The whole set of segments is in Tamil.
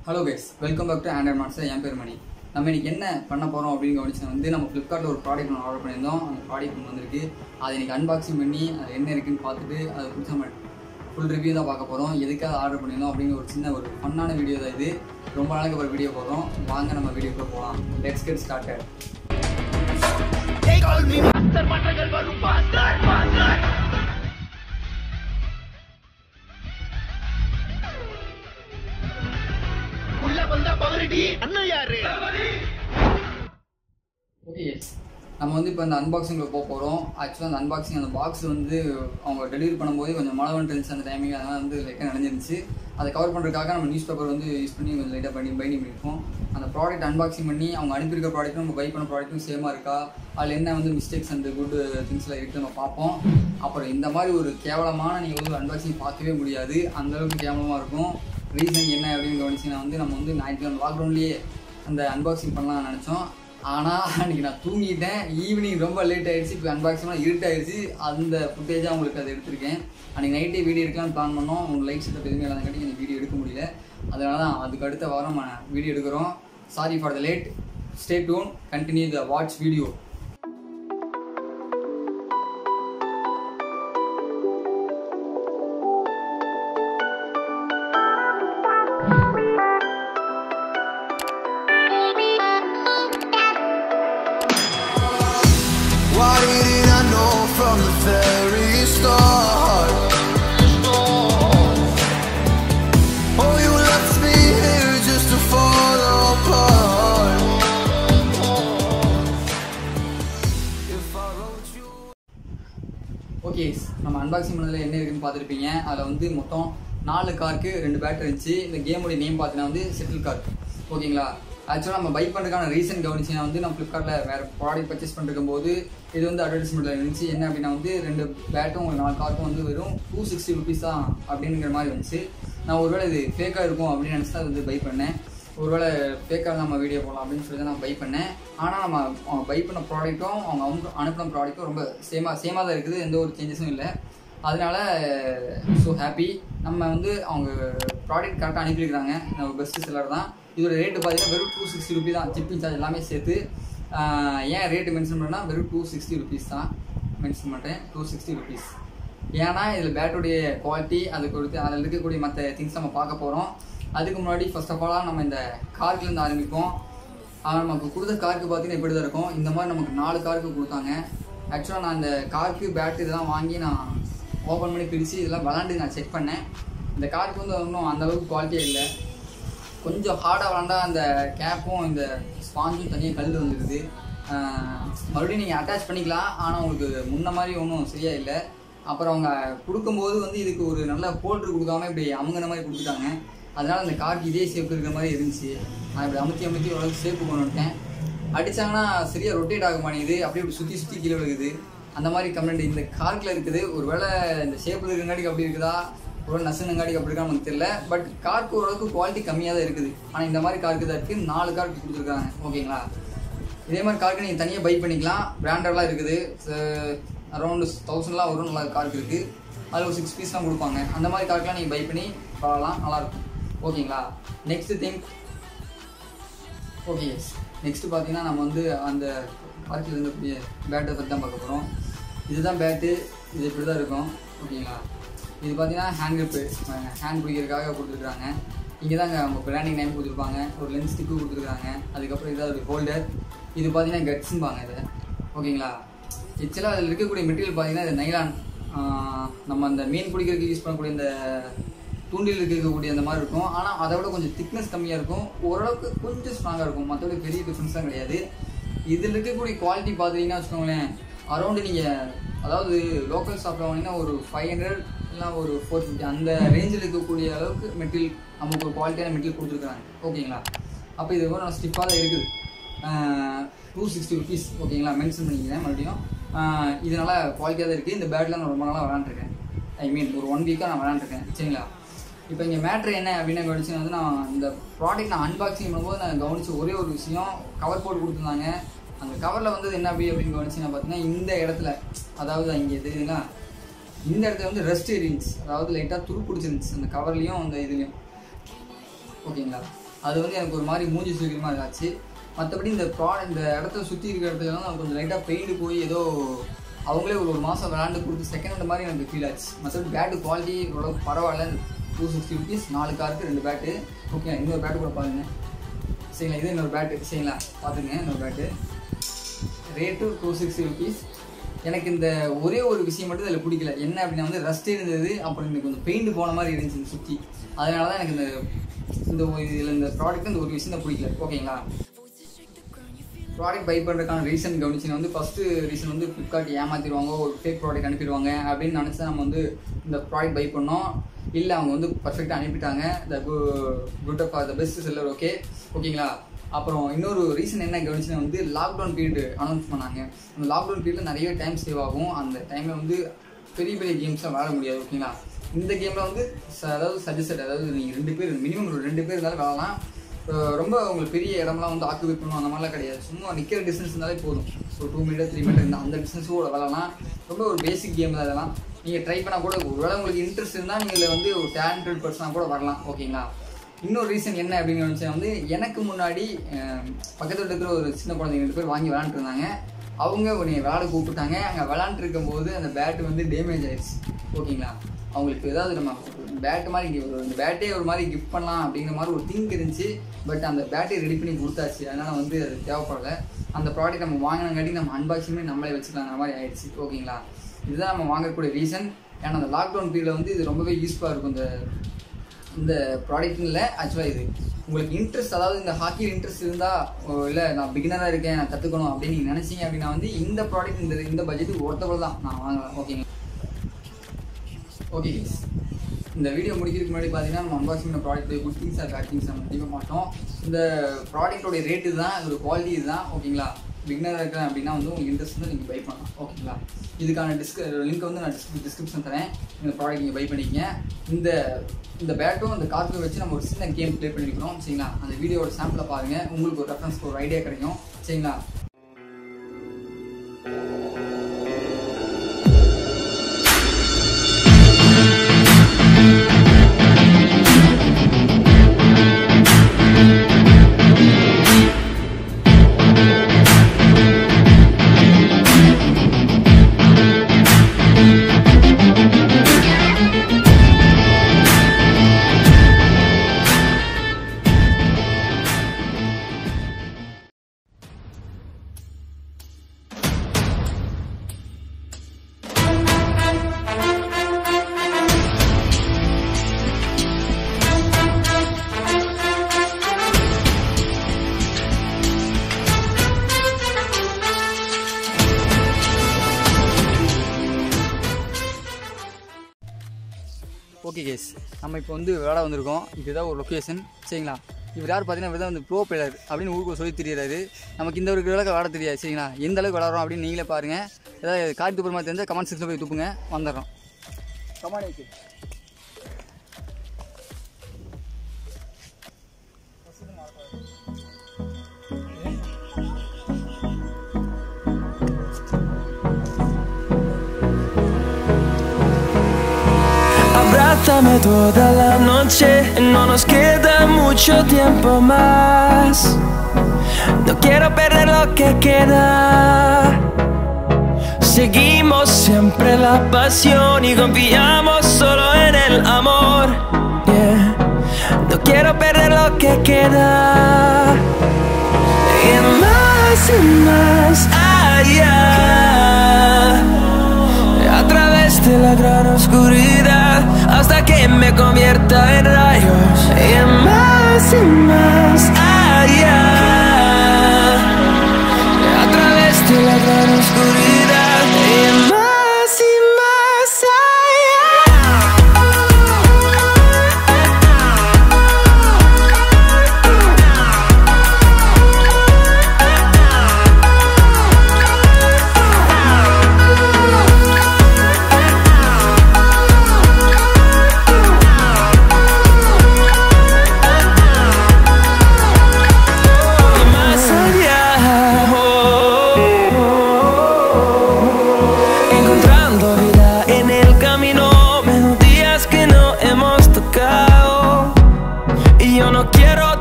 Hello guys, welcome back to Android Master. என் பேர் மணி. நம்ம இன்னைக்கு என்ன பண்ண போறோம் அப்படினு கவனிச்சா நம்ம Flipkartல ஒரு ப்ராடக்ட் ஆர்டர் பண்ணியிருந்தோம். அந்த ப்ராடக்ட் வந்திருக்கு. அதை இன்னைக்கு அன்பாக்சிங் பண்ணி அது என்ன இருக்குன்னு பார்த்துட்டு அதை குறித்து நம்ம ஃபுல் ரிவ்யூ தான் பார்க்க போறோம். எதுக்காக ஆர்டர் பண்ணியிருந்தோம் அப்படிங்கிற ஒரு சின்ன ஒரு ஃபன்னான வீடியோ தான் இது. ரொம்ப நாளைக்கு ஒரு வீடியோ போடுறோம். வாங்க நம்ம வீடியோக்குள்ள போலாம். Let's get started. They call me master மற்றங்கள் வரும் faster. ஓகே நம்ம வந்து இப்போ இந்த அன்பாக்சிங்கில் போகிறோம். ஆக்சுவலாக அந்த அன்பாக்சிங் அந்த பாக்ஸ் வந்து அவங்க டெலிவரி பண்ணும்போது கொஞ்சம் மழை வந்துருந்துச்சு அந்த டைமிங். அதனால் வந்து லைட்டாக நினைஞ்சிருந்துச்சு. அதை கவர் பண்ணுறதுக்காக நம்ம நியூஸ் பேப்பர் வந்து யூஸ் பண்ணி கொஞ்சம் லைட்டாக பைண்டிங் பண்ணியிருக்கோம். அந்த ப்ராடக்ட் அன்பாக்சிங் பண்ணி அவங்க அனுப்பியிருக்க ப்ராடக்ட்டும் நம்ம பை பண்ண ப்ராடக்ட்டும் சேமாக இருக்கா, அதில் என்ன வந்து மிஸ்டேக்ஸ் அண்ட் குட் திங்ஸ்லாம் இருக்குது நம்ம பார்ப்போம். அப்புறம் இந்த மாதிரி ஒரு கேவலமான நீங்கள் வந்து அன்பாக்சிங் பார்க்கவே முடியாது, அந்தளவுக்கு கேவலமாக இருக்கும். ரீசன் என்ன அப்படின்னு கவனிச்சிங்கன்னா வந்து நம்ம வந்து ஞாயிற்றுக்கிழமை லாக்டவுன்லேயே அந்த அன்பாக்சிங் பண்ணலாம்னு நினச்சோம். ஆனால் அன்றைக்கி நான் தூங்கிட்டேன். ஈவினிங் ரொம்ப லேட் ஆகிடுச்சு. இப்போ அன்பாக்சிங்லாம் இருட்டாகிடுச்சு. அந்த ஃபுட்டேஜாக உங்களுக்கு அதை எடுத்திருக்கேன். அன்றைக்கி நைட்டே வீடியோ எடுக்கலாம்னு பிளான் பண்ணோம். உங்களுக்கு லைட் செட்டப் எதுவுமே இல்லாதங்காட்டி எனக்கு வீடியோ எடுக்க முடியல. அதனால தான் அதுக்கு அடுத்த வாரம் வீடியோ எடுக்கிறோம். Sorry for the late. Stay tune, continue the watch video. Why didn't I know from the very start? Oh, you left me here just to fall apart. If I wrote you. Okay, நம்ம அன்பாக்சிங் பண்ணதில் என்ன இருக்குன்னு பார்த்துருப்பீங்க. அதில் வந்து மொத்தம் 4 காருக்கு 2 பேட்டரி இருந்துச்சு. இந்த கேமுடைய நேம் பார்த்தீங்கன்னா வந்து ஷட்டில் கார்க். ஓகேங்களா, ஆக்சுவலாக நம்ம பை பண்ணுறதுக்கான ரீசன் கவனிச்சிங்கன்னா வந்து நம்ம ஃப்ளிப்கார்ட்டில் வேறு ப்ராடக்ட் பர்ச்சேஸ் பண்ணிருக்கும் போது இது வந்து அட்வர்டைஸ்மெண்ட்டில் இருந்துச்சு. என்ன அப்படின்னா வந்து 2 பேட்டும் 4 கார்க்கும் வந்து வெறும் 260 ருபீஸ் தான் அப்படிங்கிற மாதிரி வந்துச்சு. நான் ஒருவேளை இது ஃபேக்காக இருக்கும் அப்படின்னு நினச்சி தான் வந்து பை பண்ணேன். ஒருவேளை ஃபேக்காக நம்ம வீடியோ போடலாம் அப்படின்னு சொல்லி தான் நான் பை பண்ணேன். ஆனால் நம்ம அவங்க பை பண்ண ப்ராடக்ட்டும் அவங்க அனுப்பின ப்ராடக்ட்டும் ரொம்ப சேமாக தான் இருக்குது. எந்த ஒரு சேஞ்சஸும் இல்லை. அதனால ஸோ ஹாப்பி. நம்ம வந்து அவங்க ப்ராடக்ட் கரெக்டாக அனுப்பியிருக்கிறாங்க. நம்ம பெஸ்ட்டு செல்லர் தான். இதோட ரேட்டு பார்த்தீங்கன்னா வெறும் 260 ருபீஸ் தான். சிப்பிங் சார்ஜ் எல்லாமே சேர்த்து. ஏன் ரேட்டு மென்ஷன் பண்ணால் வெறும் 260 ருபீஸ் தான் மென்ஷன் பண்ணுறேன். 260 ருபீஸ். ஏன்னா இதில் பேட்டரியுடைய குவாலிட்டி அது கொடுத்து அதில் இருக்கக்கூடிய மற்ற திங்ஸ் நம்ம பார்க்க போகிறோம். அதுக்கு முன்னாடி ஃபர்ஸ்ட் ஆஃப் ஆலாக நம்ம இந்த கார்க்குலேருந்து ஆரம்பிப்போம். நமக்கு கொடுத்த காருக்கு பார்த்தீங்கன்னா இப்படி தான் இருக்கும். இந்த மாதிரி நமக்கு 4 காருக்கு கொடுத்தாங்க. ஆக்சுவலாக நான் இந்த காருக்கு பேட்டரி இதெல்லாம் வாங்கி நான் ஓப்பன் பண்ணி பிரித்து இதெல்லாம் விளாண்டு நான் செக் பண்ணேன். இந்த காருக்கு வந்து ஒன்றும் அந்தளவுக்கு குவாலிட்டியே இல்லை. கொஞ்சம் ஹார்டாக விளாண்டா அந்த கேப்பும் இந்த ஸ்பாஞ்சும் தனியாக கல் வந்துடுது. மறுபடியும் நீங்கள் அட்டாச் பண்ணிக்கலாம். ஆனால் உங்களுக்கு முன்ன மாதிரி ஒன்றும் சரியாக இல்லை. அப்புறம் அவங்க கொடுக்கும்போது வந்து இதுக்கு ஒரு நல்ல போல்ட்ரு கொடுக்காம இப்படி அமுங்கின மாதிரி கொடுத்துட்டாங்க. அதனால் அந்த கார்க்கு இதே ஷேப் இருக்கிற மாதிரி இருந்துச்சு. நான் இப்படி அமுத்தி ஓரளவுக்கு ஷேப்பு கொண்டு வந்துட்டேன். அடித்தாங்கன்னா சரியாக ரொட்டேட் ஆக மாட்டேங்குது. அப்படியே இப்படி சுற்றி கீழே விழுகுது. அந்த மாதிரி கம்ப்ளைண்ட் இந்த கார்க்கில் இருக்குது. ஒரு வேளை இந்த ஷேப்பில் இருக்கிறங்காட்டிக்கு அப்படி இருக்குதா, ஒரு நசுனங்காடிக்கு அப்படி இருக்கா நமக்கு தெரியல. பட் கார்க்கு ஓரளவுக்கு குவாலிட்டி கம்மியாக தான் இருக்குது. ஆனால் இந்த மாதிரி கார்க்கு தான் இருக்குது. 4 கார்க்கு கொடுத்துருக்காங்க. ஓகேங்களா, இதே மாதிரி கார்க்கு நீங்கள் தனியாக பை பண்ணிக்கலாம். பிராண்டட்லாம் இருக்குது. அரௌண்ட் 1000லாம் வரும். நல்லா கார்க்கு இருக்குது. அதில் ஒரு 6 பீஸ்லாம் கொடுப்பாங்க. அந்த மாதிரி கார்க்கெலாம் நீங்கள் பை பண்ணி பார்க்கலாம், நல்லாயிருக்கும். ஓகேங்களா, நெக்ஸ்ட் திங். ஓகே, நெக்ஸ்ட்டு பார்த்தீங்கன்னா நம்ம வந்து அந்த கார்க்கில் இருந்தக்கூடிய பேட்டை பற்றி தான் பார்க்க போகிறோம். இதுதான் பேட்டு. இது இப்படி தான் இருக்கும். ஓகேங்களா, இது பார்த்தீங்கன்னா ஹேண்ட் கிரிப்பு, ஹேண்ட் பிடிக்கிறதுக்காக கொடுத்துருக்காங்க. இங்கே தாங்க அவங்க பிராண்டிங் நேம் கொடுத்துருப்பாங்க. ஒரு லென்ஸ் ஸ்டிக்கு கொடுத்துருக்காங்க. அதுக்கப்புறம் இதாக ஒரு ஹோல்டர். இது பார்த்தீங்கன்னா கட்ஸும்பாங்க இதை. ஓகேங்களா, ஆக்சுவலாக அதில் இருக்கக்கூடிய மெட்டீரியல் பார்த்தீங்கன்னா இது நைலான். நம்ம அந்த மீன் பிடிக்கிறதுக்கு யூஸ் பண்ணக்கூடிய இந்த தூண்டில் இருக்கக்கூடிய அந்த மாதிரி இருக்கும். ஆனால் அதை விட கொஞ்சம் திக்னஸ் கம்மியாக இருக்கும். ஓரளவுக்கு கொஞ்சம் ஸ்ட்ராங்காக இருக்கும். மற்றபடி பெரிய டிஃப்ரென்ஸ் தான் கிடையாது. இதில் இருக்கக்கூடிய குவாலிட்டி பார்த்தீங்கன்னா வச்சுக்கோங்களேன், அரௌண்டு நீங்கள் அதாவது லோக்கல் ஷாப்பில் வாங்கினா ஒரு 500 இல்லை ஒரு 450 அந்த ரேஞ்சில் இருக்கக்கூடிய அளவுக்கு மெட்டீரியல் நமக்கு ஒரு குவாலிட்டியான மெட்டீரியல் கொடுத்துருக்காங்க. ஓகேங்களா, அப்போ இது ஒரு ஸ்டிஃபாக தான் இருக்குது. 260 ருபீஸ். ஓகேங்களா, மென்ஷன் பண்ணிக்கிறேன் மறுபடியும். இதனால் குவாலிட்டியாக தான் இருக்குது. இந்த பேட்டில் நான் ரொம்ப நாளாக விளாண்டுருக்கேன். ஐ மீன் ஒரு 1 வீக்காக நான் விளாண்டுருக்கேன். சரிங்களா, இப்போ இங்கே மேட்ரு என்ன அப்படின்னு கவனிச்சுன்னா வந்து நான் இந்த ப்ராடக்ட் நான் அன்பாக்சிங் பண்ணும்போது நான் கவனிச்ச ஒரே ஒரு விஷயம், கவர் போட்டு கொடுத்துருந்தாங்க. அந்த கவரில் வந்து என்ன அப்படின்னு கவனிச்சுன்னா பார்த்தீங்கன்னா இந்த இடத்துல, அதாவது இங்கே தெரியுதுங்களா, இந்த இடத்துல வந்து ரெஸ்ட் இருந்துச்சு, அதாவது லைட்டாக துரு பிடிச்சிருந்துச்சு அந்த கவர்லேயும் அந்த இதுலேயும். ஓகேங்களா, அது வந்து எனக்கு ஒரு மாதிரி மூஞ்சி சுழிக்கிற மாதிரி ஆச்சு. மற்றபடி இந்த இடத்த சுற்றி இருக்கிற இடத்துலலாம் கொஞ்சம் லைட்டாக பெயிண்ட் போய் ஏதோ அவங்களே ஒரு மாதம் விளாண்டு கொடுத்து செகண்ட் ஹேண்ட் மாதிரி எனக்கு ஃபீல் ஆச்சு. மற்றபடி பேட்டு குவாலிட்டி ஓரளவுக்கு பரவாயில்ல. 260 rupees 4 காருக்கு 2 பேட்டு. ஓகே, இன்னொரு பேட்டு கூட பாருங்கள் சரிங்களா. இது இன்னொரு பேட்டு சரிங்களா, பார்த்துங்க. இன்னொரு பேட்டு ரேட்டு 260 rupees. எனக்கு இந்த ஒரே ஒரு விஷயம் மட்டும் இதில் பிடிக்கல. என்ன அப்படின்னா வந்து ரஸ்ட் இருந்தது, அப்புறம் இந்த கொஞ்சம் பெயிண்ட் போன மாதிரி இருந்துச்சு சுற்றி. அதனால தான் எனக்கு இந்த ப்ராடக்ட் இந்த ஒரு விஷயம் தான் பிடிக்கல. ஓகேங்களா, ப்ராடக்ட் பை பண்ணுறதுக்கான ரீசன் கவனிச்சிங்கன்னா வந்து ஃபஸ்ட்டு ரீசன் வந்து ஃப்ளிப்கார்ட் ஏமாற்றிடுவாங்க, ஒரு ஃபேக் ப்ராடக்ட் அனுப்பிடுவாங்க அப்படின்னு நினச்சி நம்ம வந்து இந்த ப்ராடக்ட் பை பண்ணோம். இல்லை அவங்க வந்து பர்ஃபெக்டாக அனுப்பிட்டாங்க. The best seller. ஓகேங்களா. அப்புறம் இன்னொரு ரீசன் என்ன கவனிச்சுன்னா வந்து லாக்டவுன் பீரியட் அனௌன்ஸ் பண்ணாங்க. அந்த லாக்டவுன் பீரியடில் நிறைய டைம் சேவ் ஆகும். அந்த டைமில் வந்து பெரிய பெரிய கேம்ஸ்லாம் விளாட முடியாது. ஓகேங்களா, இந்த கேமில் வந்து சஜஸ்டட், அதாவது நீங்கள் 2 பேர் மினிமம் ஒரு 2 பேர் இருந்தாலும் விளாடலாம். ரொம்ப உங்களுக்கு பெரிய இடம்லாம் வந்து ஆக்குபேட் பண்ணணும் அந்த மாதிரிலாம் கிடையாது. சும்மா நிற்கிற டிஸ்டன்ஸ் இருந்தாலே போதும். ஒரு 2 மீட்டர் 3 மீட்டர் இருந்தால் அந்த டிஸ்டன்ஸோட விளாடலாம். ரொம்ப ஒரு பேசிக் கேம் தான் இதெல்லாம். நீங்கள் ட்ரை பண்ணால் கூட ஒருவேளை உங்களுக்கு இன்ட்ரெஸ்ட் இருந்தால் நீங்கள் இதில் வந்து ஒரு டேலண்டட் பர்சனாக கூட வரலாம். ஓகேங்களா. இன்னொரு ரீசன் என்ன அப்படின்னு நினச்சா வந்து எனக்கு முன்னாடி பக்கத்தில் இருக்கிற ஒரு சின்ன குழந்தைங்க 2 பேர் வாங்கி விளாண்டுருந்தாங்க. அவங்க உன்னை விளாட கூப்பிட்டாங்க. அங்கே விளாண்டுருக்கும் போது அந்த பேட்டு வந்து டேமேஜ் ஆயிடுச்சு. ஓகேங்களா, அவங்களுக்கு ஏதாவது நம்ம பேட்டு மாதிரி இந்த பேட்டே ஒரு மாதிரி கிஃப்ட் பண்ணலாம் அப்படிங்கிற மாதிரி ஒரு திங்க் இருந்துச்சு. பட் அந்த பேட்டை ரெடி பண்ணி கொடுத்தாச்சு. அதனால் வந்து அது தேவைப்படலை. அந்த ப்ராடக்ட் நம்ம வாங்கினங்காட்டி நம்ம அன்பாக்சிங்குமே நம்மளே வச்சுக்கலாங்கிற மாதிரி ஆயிடுச்சு. ஓகேங்களா, இதுதான் நம்ம வாங்கக்கூடிய ரீசன். ஏன்னா அந்த லாக்டவுன் பீரியடில் வந்து இது ரொம்பவே யூஸ்ஃபுல்லாக இருக்கும். இந்த ப்ராடக்ட்னு இல்லை, ஆக்சுவலாக இது உங்களுக்கு இன்ட்ரெஸ்ட், அதாவது இந்த ஹாக்கியில் இன்ட்ரெஸ்ட் இருந்தால், இல்லை நான் பிகினராக இருக்கேன் நான் கற்றுக்கணும் அப்படின்னு நீங்கள் நினச்சிங்க அப்படின்னா வந்து இந்த ப்ராடக்ட் இந்த பட்ஜெட்டுக்கு ஒருத்தவரை தான் நான் வாங்கலாம். ஓகேங்களா. ஓகே, இந்த வீடியோ முடிக்கிறதுக்கு முன்னாடி பார்த்தீங்கன்னா நம்ம unboxing product good things or bad things நம்ம முடிக்க மாட்டோம். இந்த ப்ராடக்டோடைய ரேட்டு தான், இதோட குவாலிட்டி இதுதான். ஓகேங்களா, பிகினராக இருக்கிறேன் அப்படின்னா வந்து உங்களுக்கு இன்ட்ரெஸ்ட் வந்து நீங்கள் பை பண்ணலாம். ஓகேங்களா, இதுக்கான லிங்க் வந்து நான் டிஸ்கிரிப்ஷன் தரேன். இந்த ப்ராடக்ட் நீங்கள் பை பண்ணிக்கங்க. இந்த பேட்டும் இந்த கார்க்கும் வச்சு நம்ம ஒரு சின்ன கேம் ப்ளே பண்ணியிருக்கிறோம். சரிங்களா, அந்த வீடியோட சாம்பிளை பாருங்கள், உங்களுக்கு ஒரு ரெஃபரன்ஸ்க்கு ஒரு ஐடியா கிடைக்கும். சரிங்களா. ஓகே கேஸ், நம்ம இப்போ வந்து விளையாட வந்திருக்கோம். இதுதான் ஒரு லொக்கேஷன். சரிங்களா, இவர் யார் பார்த்தீங்கன்னா இவர் தான் வந்து ப்ரோ பிளேயர் அப்படின்னு ஊருக்கு சொல்லி தெரியாது. நமக்கு இந்த ஒரு அளவுக்கு விளையாட தெரியாது. சரிங்களா, எந்த அளவுக்கு விளையாடுறோம் அப்படின்னு நீங்களே பாருங்கள். ஏதாவது கார்டு துப்புற மாதிரி தெரிஞ்சால் கமெண்ட் செக்ஷனில் போய் துப்புங்க. வந்துடுறோம். Come on. Abrázame toda la noche, no nos queda mucho tiempo más. No quiero perder lo que queda. Seguimos siempre la pasión y confiamos solo en el amor. Yeah. No quiero perder lo que queda. Y más allá. A través de la gran oscuridad, hasta que me convierta en rayos. Y más allá. A través de la gran oscuridad. Y más allá.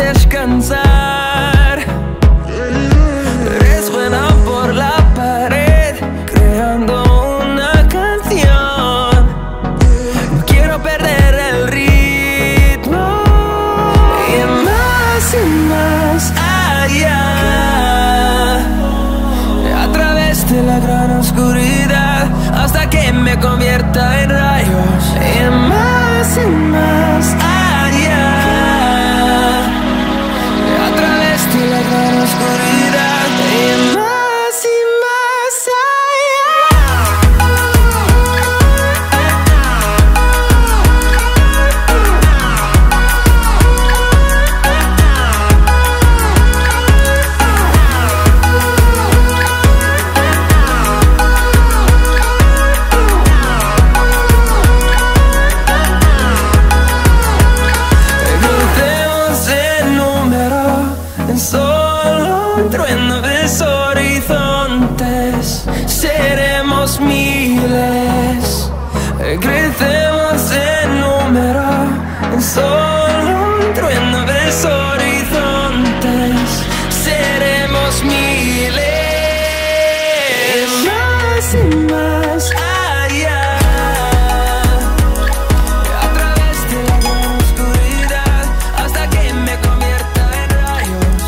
descansar. Resuena por la pared, creando una canción. No quiero perder el ritmo. Y más allá, a través de la gran oscuridad, hasta que me convierta en rayos. Y más allá, a través de la gran oscuridad. Y más allá. Solo un trueno de horizontes, seremos miles, crecemos en número, solo un trueno de horizontes, seremos miles, más allá. A través de la gran oscuridad, hasta que me convierta en rayos.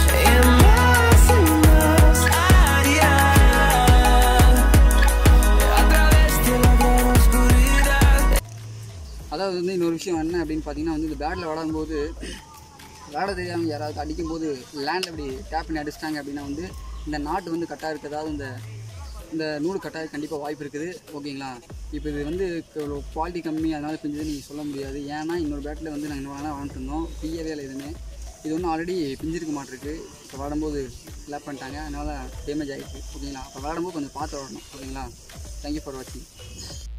அதாவது வந்து இன்னொரு விஷயம் என்ன அப்படின்னு பார்த்தீங்கன்னா வந்து இந்த பேட்டில் விளாடும்போது விளாட தெரியாமல் யாராவது அடிக்கும்போது லேண்டில் அப்படி டேப் பண்ணி அடிச்சிட்டாங்க அப்படின்னா வந்து இந்த நாட்டு வந்து கட்டாக இருக்குது. அதாவது இந்த நூல் கட்டாக கண்டிப்பாக வாய்ப்பு இருக்குது. ஓகேங்களா? இப்போ இது வந்து குவாலிட்டி கம்மி, அதனால் பிஞ்சது நீங்கள் சொல்ல முடியாது. ஏன்னா இன்னொரு பேட்டில் வந்து நாங்கள் இன்னொரு விளாண்டுட்டு இருந்தோம், பியவே இல்லை எதுவுமே. இது ஒன்றும் ஆல்ரெடி பிஞ்சிருக்க மாட்டிருக்கு. இப்போ விளாடும்போது லேப் பண்ணிட்டாங்க, அதனால் டேமேஜ் ஆகிடுச்சு. ஓகேங்களா? இப்போ விளாடும்போது கொஞ்சம் பார்த்து விளாடணும். ஓகேங்களா? தேங்க்யூ ஃபார் வாட்சிங்.